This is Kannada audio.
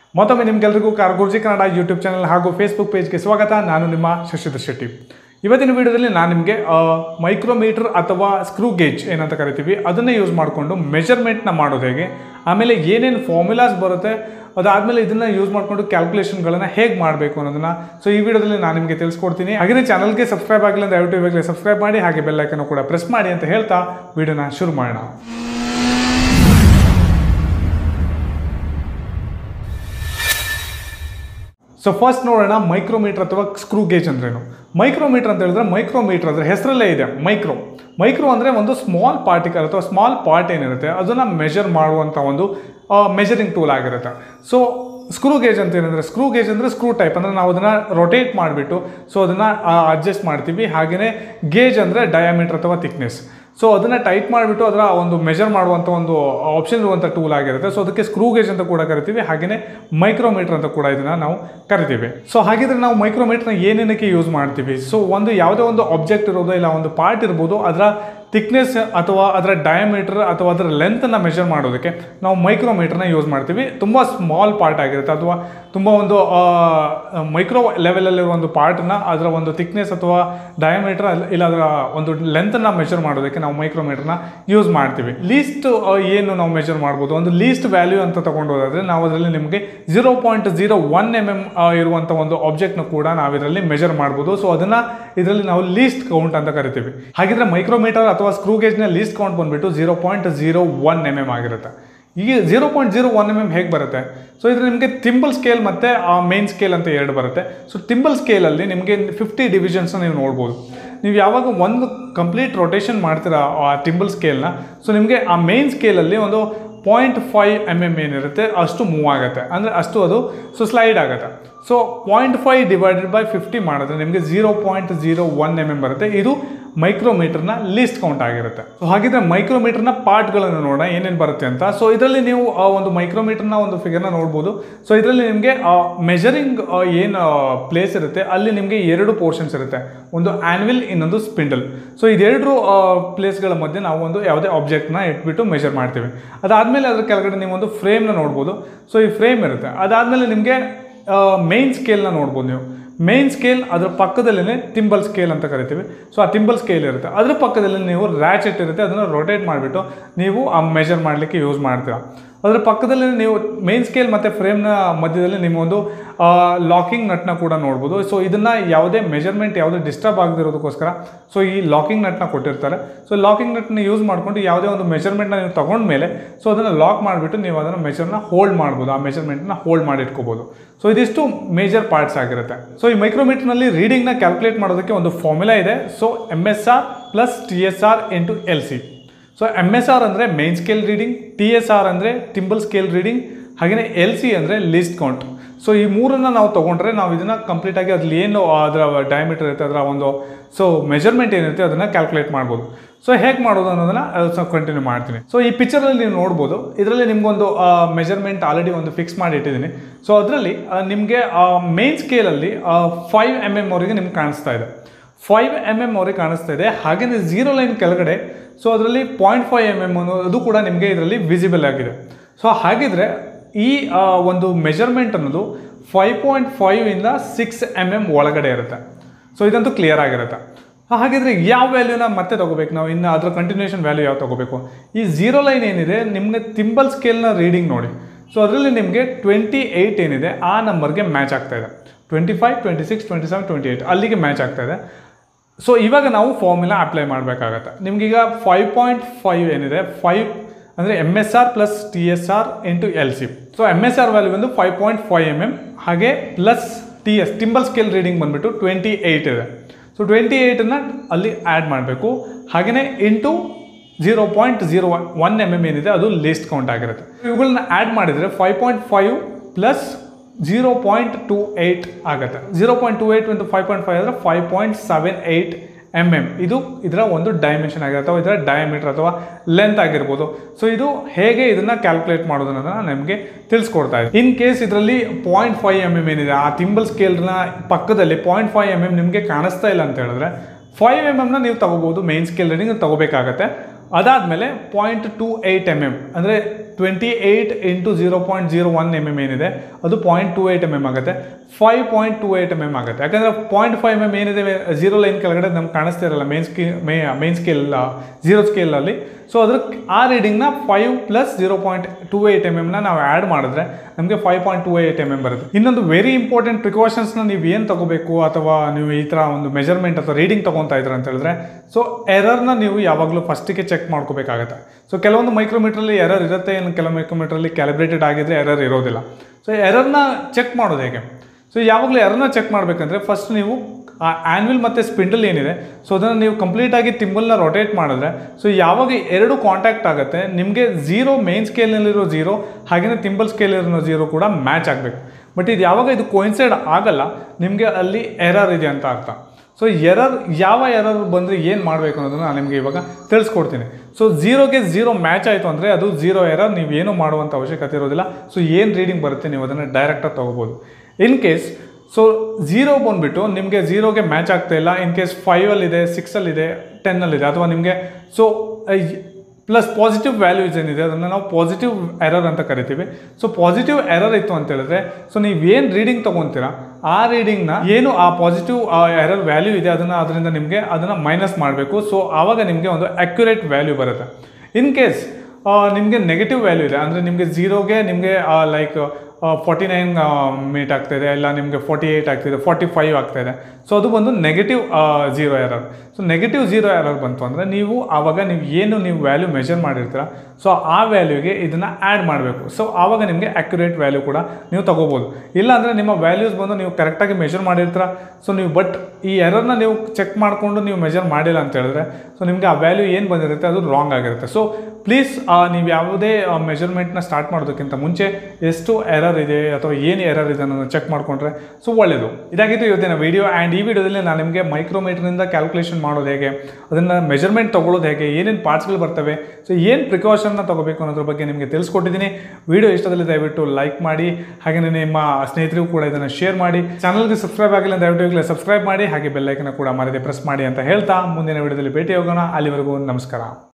ಮತ್ತೊಮ್ಮೆ ನಿಮಗೆಲ್ಲರಿಗೂ ಕಾರ್ಗುರ್ಜಿ ಕನ್ನಡ ಯೂಟ್ಯೂಬ್ ಚಾನಲ್ ಹಾಗೂ ಫೇಸ್ಬುಕ್ ಪೇಜ್ಗೆ ಸ್ವಾಗತ. ನಾನು ನಿಮ್ಮ ಶಶಿಧರ್ ಶೆಟ್ಟಿ. ಇವತ್ತಿನ ವಿಡಿಯೋದಲ್ಲಿ ನಾನು ನಿಮಗೆ ಮೈಕ್ರೋಮೀಟರ್ ಅಥವಾ ಸ್ಕ್ರೂ ಗೇಜ್ ಏನಂತ ಕರಿತೀವಿ ಅದನ್ನೇ ಯೂಸ್ ಮಾಡಿಕೊಂಡು ಮೆಜರ್ಮೆಂಟ್ನ ಮಾಡೋದು ಹೇಗೆ, ಆಮೇಲೆ ಏನೇನು ಫಾರ್ಮುಲಾಸ್ ಬರುತ್ತೆ, ಅದಾದಮೇಲೆ ಇದನ್ನು ಯೂಸ್ ಮಾಡಿಕೊಂಡು ಕ್ಯಾಲ್ಕುಲೇಷನ್ಗಳನ್ನು ಹೇಗೆ ಮಾಡಬೇಕು ಅನ್ನೋದನ್ನು ಈ ವಿಡಿಯೋದಲ್ಲಿ ನಾನು ನಿಮಗೆ ತಿಳಿಸ್ಕೊಡ್ತೀನಿ. ಹಾಗೆ ಚಾನಲ್ಗೆ ಸಬ್ಸ್ಕ್ರೈಬ್ ಆಗಿಲ್ಲ ಅಂದರೆ ದಯವಿಟ್ಟು ಇವಾಗಲೇ ಸಬ್ಸ್ಕ್ರೈಬ್ ಮಾಡಿ, ಹಾಗೆ ಬೆಲ್ ಐಕನ್ ಕೂಡ ಪ್ರೆಸ್ ಮಾಡಿ ಅಂತ ಹೇಳ್ತಾ ವಿಡಿಯೋನ ಶುರು ಮಾಡೋಣ. ಸೊ ಫಸ್ಟ್ ನೋಡೋಣ ಮೈಕ್ರೋಮೀಟರ್ ಅಥವಾ ಸ್ಕ್ರೂ ಗೇಜ್ ಅಂದ್ರೇನು. ಮೈಕ್ರೋಮೀಟರ್ ಅಂತ ಹೇಳಿದ್ರೆ ಮೈಕ್ರೋಮೀಟರ್ ಅಂದರೆ ಹೆಸರಲ್ಲೇ ಇದೆ ಮೈಕ್ರೋ ಅಂದರೆ ಒಂದು ಸ್ಮಾಲ್ ಪಾರ್ಟಿಕಲ್ ಅಥವಾ ಸ್ಮಾಲ್ ಪಾರ್ಟ್ ಏನಿರುತ್ತೆ ಅದನ್ನು ಮೆಜರ್ ಮಾಡುವಂಥ ಒಂದು ಮೆಜರಿಂಗ್ ಟೂಲ್ ಆಗಿರುತ್ತೆ. ಸೊ ಸ್ಕ್ರೂ ಗೇಜ್ ಅಂತ ಏನಂದರೆ ಸ್ಕ್ರೂ ಗೇಜ್ ಅಂದರೆ ಸ್ಕ್ರೂ ಟೈಪ್ ಅಂದರೆ ನಾವು ಅದನ್ನು ರೊಟೇಟ್ ಮಾಡಿಬಿಟ್ಟು ಅದನ್ನು ಅಡ್ಜಸ್ಟ್ ಮಾಡ್ತೀವಿ. ಹಾಗೆಯೇ ಗೇಜ್ ಅಂದರೆ ಡಯಾಮೀಟರ್ ಅಥವಾ ಥಿಕ್ನೆಸ್. ಸೊ ಅದನ್ನು ಟೈಟ್ ಮಾಡಿಬಿಟ್ಟು ಅದರ ಒಂದು ಮೆಜರ್ ಮಾಡುವಂಥ ಒಂದು ಆಪ್ಷನ್ ಇರುವಂಥ ಟೂಲ್ ಆಗಿರುತ್ತೆ. ಸೊ ಅದಕ್ಕೆ ಸ್ಕ್ರೂ ಗೇಜ್ ಅಂತ ಕೂಡ ಕರಿತೀವಿ, ಹಾಗೆಯೇ ಮೈಕ್ರೋಮೀಟರ್ ಅಂತ ಕೂಡ ಇದನ್ನು ನಾವು ಕರಿತೀವಿ. ಸೊ ಹಾಗಿದ್ರೆ ನಾವು ಮೈಕ್ರೋಮೀಟರ್ನ ಏನೇನಕ್ಕೆ ಯೂಸ್ ಮಾಡ್ತೀವಿ? ಸೊ ಯಾವುದೇ ಒಂದು ಆಬ್ಜೆಕ್ಟ್ ಇರೋದು ಇಲ್ಲ ಒಂದು ಪಾರ್ಟ್ ಇರ್ಬೋದು, ಅದರ ಥಿಕ್ನೆಸ್ ಅಥವಾ ಅದರ ಡಯಾಮೀಟರ್ ಅಥವಾ ಅದರ ಲೆಂತನ್ನು ಮೆಜರ್ ಮಾಡೋದಕ್ಕೆ ನಾವು ಮೈಕ್ರೋಮೀಟರ್ನ ಯೂಸ್ ಮಾಡ್ತೀವಿ. ತುಂಬ ಸ್ಮಾಲ್ ಪಾರ್ಟ್ ಆಗಿರುತ್ತೆ ಅಥವಾ ತುಂಬ ಒಂದು ಮೈಕ್ರೋ ಲೆವೆಲಲ್ಲಿರುವ ಒಂದು ಪಾರ್ಟನ್ನ ಅದರ ಒಂದು ಥಿಕ್ನೆಸ್ ಅಥವಾ ಡಯಾಮೀಟರ್ ಇಲ್ಲ ಅದರ ಒಂದು ಲೆಂತನ್ನು ಮೆಜರ್ ಮಾಡೋದಕ್ಕೆ ನಾವು ಮೈಕ್ರೋಮೀಟರ್ನ ಯೂಸ್ ಮಾಡ್ತೀವಿ. ಲೀಸ್ಟ್ ಏನು ನಾವು ಮೆಜರ್ ಮಾಡ್ಬೋದು, ಒಂದು ಲೀಸ್ಟ್ ವ್ಯಾಲ್ಯೂ ಅಂತ ತೊಗೊಂಡೋದಾದರೆ ನಾವು ಅದರಲ್ಲಿ ನಿಮಗೆ 0.01 mm ಇರುವಂಥ ಒಂದು ಆಬ್ಜೆಕ್ಟ್ನ ಕೂಡ ನಾವು ಇದರಲ್ಲಿ ಮೆಜರ್ ಮಾಡ್ಬೋದು. ಸೊ ಅದನ್ನು ಇದರಲ್ಲಿ ನಾವು ಲೀಸ್ಟ್ ಕೌಂಟ್ ಅಂತ ಕರಿತೀವಿ. ಹಾಗಿದ್ರೆ ಮೈಕ್ರೋಮೀಟರ್ ಅಥವಾ ಸ್ಕ್ರೂ ಗೇಜ್ನ ಲೀಸ್ಟ್ ಕೌಂಟ್ ಬಂದುಬಿಟ್ಟು 0.01 mm ಆಗಿರುತ್ತೆ. ಈಗ 0.01 mm ಹೇಗೆ ಬರುತ್ತೆ? ಸೊ ಇದು ನಿಮಗೆ ಥಿಂಬಲ್ ಸ್ಕೇಲ್ ಮತ್ತು ಮೇನ್ ಸ್ಕೇಲ್ ಅಂತ ಎರಡು ಬರುತ್ತೆ. ಸೊ ಥಿಂಬಲ್ ಸ್ಕೇಲಲ್ಲಿ ನಿಮಗೆ 50 ಡಿವಿಷನ್ಸ್ನ ನೀವು ನೋಡ್ಬೋದು. ನೀವು ಯಾವಾಗ ಒಂದು ಕಂಪ್ಲೀಟ್ ರೊಟೇಷನ್ ಮಾಡ್ತೀರಾ ಆ ಥಿಂಬಲ್ ಸ್ಕೇಲ್ನ, ಸೊ ನಿಮಗೆ ಆ ಮೇನ್ ಸ್ಕೇಲಲ್ಲಿ ಒಂದು 0.5 mm ಏನಿರುತ್ತೆ ಅಷ್ಟು ಮೂವ್ ಆಗುತ್ತೆ, ಅಂದರೆ ಅಷ್ಟು ಅದು ಸ್ಲೈಡ್ ಆಗುತ್ತೆ. ಸೊ 0.5 ಡಿವೈಡೆಡ್ ಬೈ 50 ಮಾಡಿದ್ರೆ ನಿಮಗೆ 0.01 mm ಬರುತ್ತೆ. ಇದು ಮೈಕ್ರೋಮೀಟರ್ನ ಲೀಸ್ಟ್ ಕೌಂಟ್ ಆಗಿರುತ್ತೆ. ಸೊ ಹಾಗಿದ್ರೆ ಮೈಕ್ರೋಮೀಟರ್ನ ಪಾರ್ಟ್ಗಳನ್ನು ನೋಡೋಣ ಏನೇನು ಬರುತ್ತೆ ಅಂತ. ಸೊ ಇದರಲ್ಲಿ ನೀವು ಒಂದು ಮೈಕ್ರೋಮೀಟರ್ನ ಒಂದು ಫಿಗರ್ನ ನೋಡ್ಬೋದು. ಸೊ ಇದರಲ್ಲಿ ನಿಮಗೆ ಮೆಜರಿಂಗ್ ಏನು ಪ್ಲೇಸ್ ಇರುತ್ತೆ ಅಲ್ಲಿ ನಿಮಗೆ ಎರಡು ಪೋರ್ಷನ್ಸ್ ಇರುತ್ತೆ, ಒಂದು ಆ್ಯನ್ವಿಲ್, ಇನ್ನೊಂದು ಸ್ಪಿಂಡಲ್. ಸೊ ಇದೆರಡು ಪ್ಲೇಸ್ಗಳ ಮಧ್ಯೆ ನಾವು ಒಂದು ಯಾವುದೇ ಆಬ್ಜೆಕ್ಟ್ನ ಇಟ್ಬಿಟ್ಟು ಮೆಜರ್ ಮಾಡ್ತೀವಿ. ಅದಾದಮೇಲೆ ಅದ್ರ ಕೆಳಗಡೆ ನೀವು ಒಂದು ಫ್ರೇಮ್ನ ನೋಡ್ಬೋದು. ಸೊ ಈ ಫ್ರೇಮ್ ಇರುತ್ತೆ. ಅದಾದಮೇಲೆ ನಿಮಗೆ ಮೇನ್ ಸ್ಕೇಲ್ನ ನೋಡ್ಬೋದು. ನೀವು ಮೇನ್ ಸ್ಕೇಲ್ ಅದರ ಪಕ್ಕದಲ್ಲೇ ಥಿಂಬಲ್ ಸ್ಕೇಲ್ ಅಂತ ಕರಿತೀವಿ. ಸೊ ಆ ಥಿಂಬಲ್ ಸ್ಕೇಲ್ ಇರುತ್ತೆ, ಅದರ ಪಕ್ಕದಲ್ಲಿ ನೀವು ರ್ಯಾಚೆಟ್ ಇರುತ್ತೆ, ಅದನ್ನು ರೊಟೇಟ್ ಮಾಡಿಬಿಟ್ಟು ನೀವು ಆ ಮೆಜರ್ ಮಾಡಲಿಕ್ಕೆ ಯೂಸ್ ಮಾಡ್ತೀರ. ಅದರ ಪಕ್ಕದಲ್ಲಿ ನೀವು ಮೇನ್ ಸ್ಕೇಲ್ ಮತ್ತು ಫ್ರೇಮ್ನ ಮಧ್ಯದಲ್ಲಿ ನಿಮ್ಮೊಂದು ಲಾಕಿಂಗ್ ನಟ್ನ ಕೂಡ ನೋಡ್ಬೋದು. ಸೊ ಇದನ್ನು ಯಾವುದೇ ಮೆಜರ್ಮೆಂಟ್ ಯಾವುದೇ ಡಿಸ್ಟರ್ಬ್ ಆಗದಿರೋದಕ್ಕೋಸ್ಕರ ಸೊ ಈ ಲಾಕಿಂಗ್ ನಟ್ನ ಕೊಟ್ಟಿರ್ತಾರೆ. ಸೊ ಲಾಕಿಂಗ್ ನಟ್ನ ಯೂಸ್ ಮಾಡಿಕೊಂಡು ಯಾವುದೇ ಒಂದು ಮೆಜರ್ಮೆಂಟ್ನ ನೀವು ತೊಗೊಂಡ್ಮೇಲೆ ಸೊ ಅದನ್ನು ಲಾಕ್ ಮಾಡಿಬಿಟ್ಟು ನೀವು ಅದನ್ನು ಮೆಜರ್ನ ಹೋಲ್ಡ್ ಮಾಡ್ಬೋದು, ಆ ಮೆಜರ್ಮೆಂಟ್ನ ಹೋಲ್ಡ್ ಮಾಡಿ ಇಟ್ಕೋಬೋದು. ಸೊ ಇದಿಷ್ಟು ಮೇಜರ್ ಪಾರ್ಟ್ಸ್ ಆಗಿರುತ್ತೆ. ಸೊ ಈ ಮೈಕ್ರೋಮೀಟರ್ನಲ್ಲಿ ರೀಡಿಂಗ್ನ ಕ್ಯಾಲ್ಕುಲೇಟ್ ಮಾಡೋದಕ್ಕೆ ಒಂದು ಫಾರ್ಮುಲಾ ಇದೆ. So MSR + TSR × LC. So MSR ಅಂದರೆ ಮೇನ್ ಸ್ಕೇಲ್ ರೀಡಿಂಗ್, TSR ಅಂದರೆ ಥಿಂಬಲ್ ಸ್ಕೇಲ್ ರೀಡಿಂಗ್, ಹಾಗೆಯೇ LC ಅಂದರೆ ಲೀಸ್ಟ್ ಕೌಂಟ್. ಸೊ ಈ ಮೂರನ್ನು ನಾವು ತೊಗೊಂಡ್ರೆ ನಾವು ಇದನ್ನು ಕಂಪ್ಲೀಟಾಗಿ ಅದ್ರಲ್ಲಿ ಏನು ಅದರ ಡಯಾಮೀಟರ್ ಇರುತ್ತೆ, ಅದರ ಒಂದು ಮೆಜರ್ಮೆಂಟ್ ಏನಿರುತ್ತೆ ಅದನ್ನು ಕ್ಯಾಲ್ಕುಲೇಟ್ ಮಾಡ್ಬೋದು. ಸೊ ಹೇಗೆ ಮಾಡೋದು ಅನ್ನೋದನ್ನು ಕಂಟಿನ್ಯೂ ಮಾಡ್ತೀನಿ. ಸೊ ಈ ಪಿಕ್ಚರಲ್ಲಿ ನೀವು ನೋಡ್ಬೋದು, ಇದರಲ್ಲಿ ನಿಮಗೊಂದು ಮೆಜರ್ಮೆಂಟ್ ಆಲ್ರೆಡಿ ಒಂದು ಫಿಕ್ಸ್ ಮಾಡಿ ಇಟ್ಟಿದ್ದೀನಿ. ಸೊ ಅದರಲ್ಲಿ ನಿಮಗೆ ಮೇನ್ ಸ್ಕೇಲಲ್ಲಿ 5 mm ಅವರಿಗೆ ನಿಮ್ಗೆ ಕಾಣಿಸ್ತಾ ಇದೆ, 5 mm ಅವರಿಗೆ ಕಾಣಿಸ್ತಾ ಇದೆ. ಹಾಗೆಯೇ 0 ಲೈನ್ ಕೆಳಗಡೆ ಸೊ ಅದರಲ್ಲಿ 0.5 mm ಅನ್ನೋದು ಕೂಡ ನಿಮಗೆ ಇದರಲ್ಲಿ ವಿಸಿಬಲ್ ಆಗಿದೆ. ಸೊ ಹಾಗಿದ್ರೆ ಈ ಒಂದು ಮೆಜರ್ಮೆಂಟ್ ಅನ್ನೋದು 5.5 ಇಂದ 6 mm ಒಳಗಡೆ ಇರುತ್ತೆ. ಸೊ ಇದಂತೂ ಕ್ಲಿಯರ್ ಆಗಿರುತ್ತೆ. ಹಾಗಿದ್ರೆ ಯಾವ ವ್ಯಾಲ್ಯೂನ ಮತ್ತೆ ತೊಗೋಬೇಕು ನಾವು, ಇನ್ನು ಅದರ ಕಂಟಿನ್ಯೂಷನ್ ವ್ಯಾಲ್ಯೂ ಯಾವ ತೊಗೋಬೇಕು? ಈ 0 ಲೈನ್ ಏನಿದೆ ನಿಮಗೆ ಥಿಂಬಲ್ ಸ್ಕೇಲ್ನ ರೀಡಿಂಗ್ ನೋಡಿ. ಸೊ ಅದರಲ್ಲಿ ನಿಮಗೆ 28 ಏನಿದೆ ಆ ನಂಬರ್ಗೆ ಮ್ಯಾಚ್ ಆಗ್ತಾ ಇದೆ. 25, 26, 27, 28 ಅಲ್ಲಿಗೆ ಮ್ಯಾಚ್ ಆಗ್ತಾ ಇದೆ. ಸೊ ಇವಾಗ ನಾವು ಫಾರ್ಮುಲಾ ಅಪ್ಲೈ ಮಾಡಬೇಕಾಗತ್ತೆ. ನಿಮಗೀಗ 5.5 ಏನಿದೆ, 5 ಅಂದರೆ MSR + TSR × LC. So MSR value ಬಂದು 5.5 mm, ಹಾಗೆ ಪ್ಲಸ್ ಥಿಂಬಲ್ ಸ್ಕೇಲ್ ರೀಡಿಂಗ್ ಬಂದುಬಿಟ್ಟು 28 ಇದೆ. ಸೊ 28ನ್ನು ಅಲ್ಲಿ ಆ್ಯಡ್ ಮಾಡಬೇಕು, ಹಾಗೆಯೇ ಇಂಟು 0.01 mm ಏನಿದೆ ಅದು ಲೀಸ್ಟ್ ಕೌಂಟ್ ಆಗಿರುತ್ತೆ. ಇವುಗಳನ್ನ ಆ್ಯಡ್ ಮಾಡಿದರೆ 5.5 + 0.28 ಆಗುತ್ತೆ. 0.28 × 5.5 ಅಂದರೆ 5.78 mm. ಇದು ಇದರ ಒಂದು ಡೈಮೆನ್ಷನ್ ಆಗಿರುತ್ತೆ, ಅಥವಾ ಇದರ ಡಯಾಮೀಟರ್ ಅಥವಾ ಲೆಂತ್ ಆಗಿರ್ಬೋದು. ಸೊ ಇದು ಹೇಗೆ ಇದನ್ನು ಕ್ಯಾಲ್ಕುಲೇಟ್ ಮಾಡೋದು ಅನ್ನೋದನ್ನು ನಮಗೆ ತಿಳಿಸ್ಕೊಡ್ತಾ ಇದೆ. ಇನ್ ಕೇಸ್ ಇದರಲ್ಲಿ 0.5 mm ಏನಿದೆ ಆ ಥಿಂಬಲ್ ಸ್ಕೇಲ್ನ ಪಕ್ಕದಲ್ಲಿ 0.5 mm ನಿಮಗೆ ಕಾಣಿಸ್ತಾ ಇಲ್ಲ ಅಂತ ಹೇಳಿದ್ರೆ 5 mm ನೀವು ತಗೋಬೋದು, ಮೇನ್ ಸ್ಕೇಲ್ ರೀಡಿಂಗ್ ತಗೋಬೇಕಾಗತ್ತೆ. ಅದಾದಮೇಲೆ 0.28 mm ಅಂದರೆ 28 ಇಂಟು 0.01 mm ಏನಿದೆ ಅದು 0.28 mm ಆಗುತ್ತೆ. 5.28 mm ಆಗುತ್ತೆ. ಯಾಕಂದರೆ 0.5 mm ಏನಿದೆ ಝೀರೋ ಲೈನ್ ಕೆಳಗಡೆ ನಮ್ಗೆ ಕಾಣಿಸ್ತಾ ಇರಲ್ಲ ಮೇನ್ ಸ್ಕೇಲ್ ಝೀರೋ ಸ್ಕೇಲಲ್ಲಿ. ಸೊ ಅದ್ರ ಆ ರೀಡಿಂಗ್ನ 5 + 0.28 mm ನಾವು ಆ್ಯಡ್ ಮಾಡಿದ್ರೆ ನಮಗೆ 5.28 mm ಬರುತ್ತೆ. ಇನ್ನೊಂದು ವೆರಿ ಇಂಪಾರ್ಟೆಂಟ್ ಪ್ರಿಕಾಷನ್ಸ್ನ ನೀವು ಏನು ತಗೋಬೇಕು, ಅಥವಾ ನೀವು ಈ ಥರ ಒಂದು ಮೆಜರ್ಮೆಂಟ್ ಅಥವಾ ರೀಡಿಂಗ್ ತೊಗೊತಾ ಇದ್ದೀರ ಅಂತ ಹೇಳಿದ್ರೆ, ಸೊ ಎರರ್ನ ನೀವು ಯಾವಾಗಲೂ ಫಸ್ಟಿಗೆ ಚೆಕ್ ಮಾಡ್ಕೋಬೇಕಾಗತ್ತೆ. ಸೊ ಕೆಲವೊಂದು ಮೈಕ್ರೋಮೀಟ್ರಲ್ಲಿ ಎರರ್ ಇರುತ್ತೆ, ಇನ್ನು ಕೆಲವು ಮೈಕ್ರೋಮೀಟ್ರಲ್ಲಿ ಕ್ಯಾಲಿಬ್ರೇಟೆಡ್ ಆಗಿದ್ರೆ ಎರರ್ ಇರೋದಿಲ್ಲ. ಸೊ ಎರರ್ನ ಚೆಕ್ ಮಾಡೋದು ಹೇಗೆ? ಸೊ ಯಾವಾಗಲೂ ಎರರ್ನ ಚೆಕ್ ಮಾಡಬೇಕಂದ್ರೆ ಫಸ್ಟ್ ನೀವು ಆ ಆ್ಯನ್ವಿಲ್ ಮತ್ತು ಸ್ಪಿಂಡಲ್ ಏನಿದೆ, ಸೊ ಅದನ್ನು ನೀವು ಕಂಪ್ಲೀಟಾಗಿ ತಿಂಬಲ್ನ ರೊಟೇಟ್ ಮಾಡಿದ್ರೆ, ಸೊ ಯಾವಾಗ ಎರಡು ಕಾಂಟ್ಯಾಕ್ಟ್ ಆಗುತ್ತೆ ನಿಮಗೆ ಝೀರೋ ಮೇನ್ ಸ್ಕೇಲ್ನಲ್ಲಿರೋ ಝೀರೋ ಹಾಗೆಯೇ ತಿಂಬಲ್ ಸ್ಕೇಲಿರೋ ಝೀರೋ ಕೂಡ ಮ್ಯಾಚ್ ಆಗಬೇಕು. ಬಟ್ ಇದು ಯಾವಾಗ ಇದು ಕೋಯಿನ್ಸೈಡ್ ಆಗಲ್ಲ ನಿಮಗೆ ಅಲ್ಲಿ ಎರರ್ ಇದೆ ಅಂತ ಅರ್ಥ. ಸೊ ಯಾವ ಎರರ್ ಬಂದರೆ ಏನು ಮಾಡಬೇಕು ಅನ್ನೋದನ್ನು ನಾನು ನಿಮಗೆ ಇವಾಗ ತಿಳಿಸ್ಕೊಡ್ತೀನಿ. ಸೊ ಝೀರೋಗೆ ಝೀರೋ ಮ್ಯಾಚ್ ಆಯಿತು ಅಂದರೆ ಅದು ಝೀರೋ ಎರರ್, ನೀವು ಏನೂ ಮಾಡುವಂಥ ಅವಶ್ಯಕತೆ ಇರೋದಿಲ್ಲ. ಸೊ ಏನು ರೀಡಿಂಗ್ ಬರುತ್ತೆ ನೀವು ಅದನ್ನು ಡೈರೆಕ್ಟಾಗಿ ತೊಗೋಬೋದು. ಇನ್ ಕೇಸ್ ಸೊ ಝೀರೋ ಬಂದುಬಿಟ್ಟು ನಿಮಗೆ ಝೀರೋಗೆ ಮ್ಯಾಚ್ ಆಗ್ತಾ ಇಲ್ಲ, ಇನ್ ಕೇಸ್ 5ಅಲ್ಲಿದೆ, 6ಅಲ್ಲಿದೆ, 10ಅಲ್ಲಿದೆ, ಅಥವಾ ನಿಮಗೆ ಸೊ ಪ್ಲಸ್ ಪಾಸಿಟಿವ್ ವ್ಯಾಲ್ಯೂಸ್ ಏನಿದೆ ಅದನ್ನು ನಾವು ಪಾಸಿಟಿವ್ ಎರರ್ ಅಂತ ಕರಿತೀವಿ. ಸೊ ಪಾಸಿಟಿವ್ ಎರರ್ ಇತ್ತು ಅಂತ ಹೇಳಿದ್ರೆ, ಸೊ ನೀವೇನು ರೀಡಿಂಗ್ ತೊಗೊತೀರಾ ಆ ರೀಡಿಂಗ್ನ ಏನು ಆ ಪಾಸಿಟಿವ್ ಎರರ್ ವ್ಯಾಲ್ಯೂ ಇದೆ ಅದರಿಂದ ನಿಮಗೆ ಅದನ್ನು ಮೈನಸ್ ಮಾಡಬೇಕು. ಸೊ ಆವಾಗ ನಿಮಗೆ ಒಂದು ಅಕ್ಯುರೇಟ್ ವ್ಯಾಲ್ಯೂ ಬರುತ್ತೆ. ಇನ್ ಕೇಸ್ ನಿಮಗೆ ನೆಗೆಟಿವ್ ವ್ಯಾಲ್ಯೂ ಇದೆ ಅಂದರೆ ನಿಮಗೆ ಝೀರೋಗೆ ನಿಮಗೆ ಲೈಕ್ 49 ಮೀಟ್ ಆಗ್ತಾಯಿದೆ, ಇಲ್ಲ ನಿಮಗೆ 48 ಆಗ್ತಿದೆ, 45 ಆಗ್ತಾಯಿದೆ. ಸೊ ಅದು ಬಂದು negative zero error. So negative zero error ಬಂತು ಅಂದರೆ ನೀವು ಆವಾಗ ನೀವು ವ್ಯಾಲ್ಯೂ ಮೆಷರ್ ಮಾಡಿರ್ತೀರ, ಸೊ ಆ ವ್ಯಾಲ್ಯೂಗೆ ಇದನ್ನು ಆ್ಯಡ್ ಮಾಡಬೇಕು. ಸೊ ಆವಾಗ ನಿಮಗೆ ಅಕ್ಯುರೇಟ್ ವ್ಯಾಲ್ಯೂ ಕೂಡ ನೀವು ತೊಗೋಬೋದು. ಇಲ್ಲಾಂದರೆ ನಿಮ್ಮ ವ್ಯಾಲ್ಯೂಸ್ ಬಂದು ನೀವು ಕರೆಕ್ಟಾಗಿ ಮೆಷರ್ ಮಾಡಿರ್ತೀರ, ಸೊ ನೀವು ಬಟ್ ಈ ಎರರ್ನ ನೀವು ಚೆಕ್ ಮಾಡಿಕೊಂಡು ನೀವು ಮೆಷರ್ ಮಾಡಿಲ್ಲ ಅಂತ ಹೇಳಿದ್ರೆ, ಸೊ ನಿಮಗೆ ಆ ವ್ಯಾಲ್ಯೂ ಏನು ಬಂದಿರುತ್ತೆ ಅದು ರಾಂಗ್ ಆಗಿರುತ್ತೆ. ಸೊ ಪ್ಲೀಸ್ ನೀವು ಯಾವುದೇ ಮೆಷರ್ಮೆಂಟ್ನ ಸ್ಟಾರ್ಟ್ ಮಾಡೋದಕ್ಕಿಂತ ಮುಂಚೆ ಎಷ್ಟು ಎರರ್ ಇದೆ ಅಥವಾ ಏನು ಎರರ್ ಇದೆ ಅನ್ನೋದನ್ನು ಚೆಕ್ ಮಾಡಿಕೊಂಡ್ರೆ ಸೊ ಒಳ್ಳೆಯದು. ಇದಾಗಿತ್ತು ಇವತ್ತಿನ ವೀಡಿಯೋ. ಆ್ಯಂಡ್ ಈ ವಿಡಿಯೋದಲ್ಲಿ ನಾನು ನಿಮಗೆ ಮೈಕ್ರೋಮೀಟ್ರಿಂದ ಕ್ಯಾಲ್ಕುಲೇಷನ್ ಮಾಡೋದು ಹೇಗೆ, ಅದನ್ನು ಮೆಜರ್ಮೆಂಟ್ ತೊಗೊಳ್ಳೋದು ಹೇಗೆ, ಏನೇನು ಪಾರ್ಟ್ಸ್ಗಳು ಬರ್ತವೆ, ಸೊ ಏನು ಪ್ರಿಕಾಷನ್ನ ತೊಗೋಬೇಕು ಅನ್ನೋದ್ರ ಬಗ್ಗೆ ನಿಮಗೆ ತಿಳಿಸ್ಕೊಟ್ಟಿದ್ದೀನಿ. ವಿಡಿಯೋ ಇಷ್ಟದಲ್ಲಿ ದಯವಿಟ್ಟು ಲೈಕ್ ಮಾಡಿ, ಹಾಗೆ ನಿಮ್ಮ ಸ್ನೇಹಿತರಿಗೂ ಕೂಡ ಇದನ್ನು ಶೇರ್ ಮಾಡಿ. ಚಾನಲ್ಗೆ ಸಬ್ಸ್ಕ್ರೈಬ್ ಆಗಿಲ್ಲ ದಯವಿಟ್ಟು ಸಬ್ಸ್ಕ್ರೈಬ್ ಮಾಡಿ, ಹಾಗೆ ಬೆಲ್ ಐಕನ್ ಕೂಡ ಮರೆಯದೆ ಪ್ರೆಸ್ ಮಾಡಿ ಅಂತ ಹೇಳ್ತಾ ಮುಂದಿನ ವಿಡಿಯೋದಲ್ಲಿ ಭೇಟಿ ಹೋಗೋಣ. ಅಲ್ಲಿವರೆಗೂ ನಮಸ್ಕಾರ.